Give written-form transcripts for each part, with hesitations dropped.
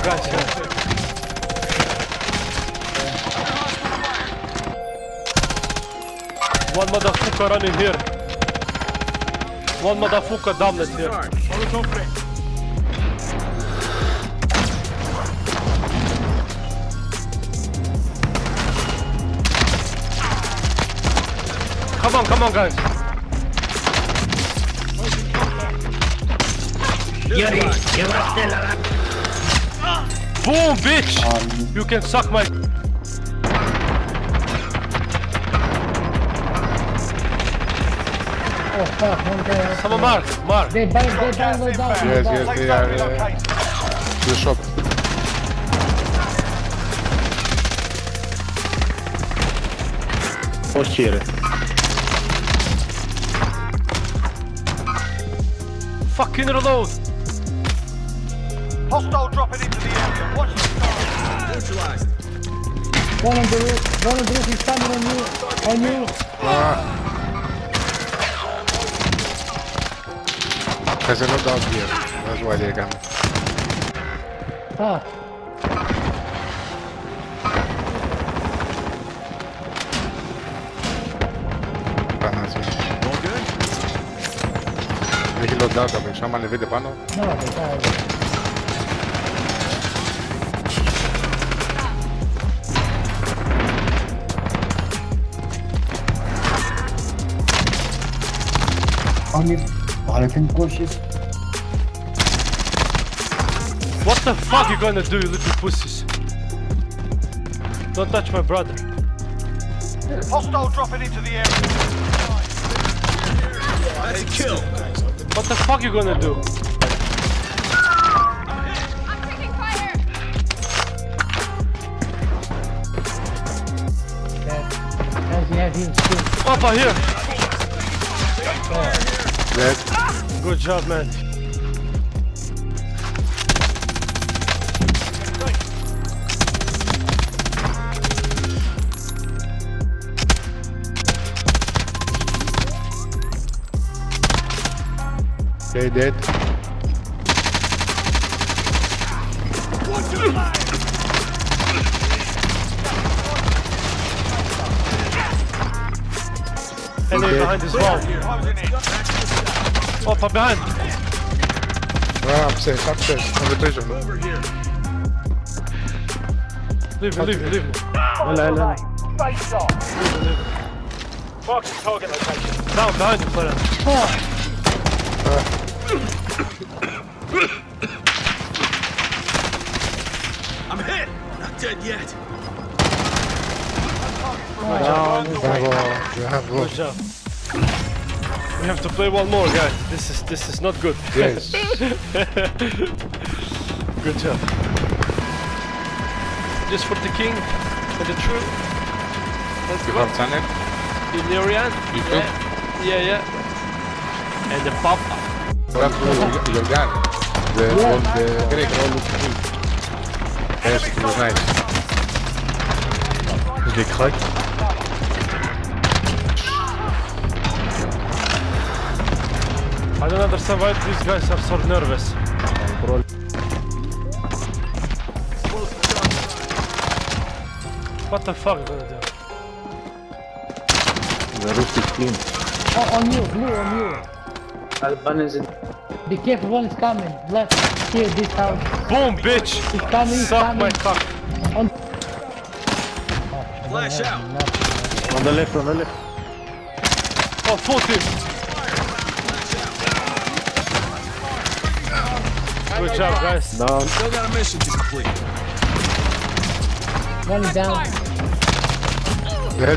guys here. One motherfucker running here. One motherfucker downlet here. Come on guys. Boom, bitch! You can suck my... Oh fuck, one guy. Someone mark. They down. Yes, they are the shop. Here. Fucking reload! Hostile dropping into the area. Watch the sky. Neutralized. One on the roof is coming on you. There's a loadout here. That's why they come. Έχει loadout από έξω, άμα ανεβείτε πάνω. What the fuck you gonna do, you little pussies? Don't touch my brother. Hostile dropping into the area. That's a kill. What the fuck you gonna do? I'm taking fire. Papa here. Dead. Good job, man. Okay, dead. Enemy behind this wall. Opa, behind. Upstairs, on the prison. Leave me. Face off. Fox target location. Down, behind you, player. I'm hit. Not dead yet. Bravo. Good job. We have to play one more, guys. This is not good. Yes. Good job. Just for the king and the true. Let's You go. have channel? Illyrian. YouTube? Yeah. And the pop. That's your gun. The Greek all looks good. Yes, it was nice. Je les craque. I don't understand why these guys are so nervous. What the fuck are you gonna do? The roof is clean. Oh, on you, blue, on you. Alban is in. Be careful, one is coming. Left, here, this house. Boom, bitch! He's coming, Suck my cock. On. Flash out. On the left. Oh, 40! Good job, guys. Down. Still got a mission to complete. One is down. Dead.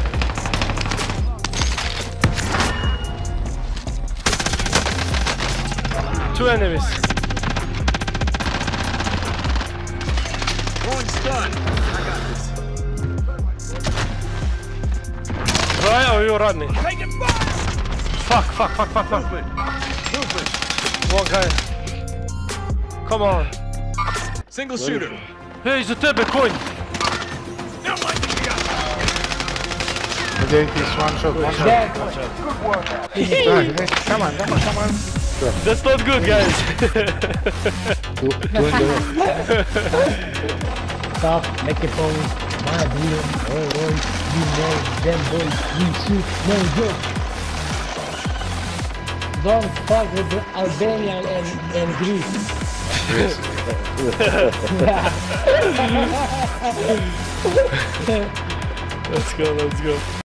Two enemies. One's done. I got this. Try or you running? Taking fire. Fuck. Movement. One guy. Come on. Single shooter. Hey, за тебе конь! Okay, he's one shot. Dead. Come on. That's not good, guys. Two in the row. Stop, microphone, my deal, oh, you know, them boys, we shoot, no joke. Don't fuck with the Albania and Greece. Let's go.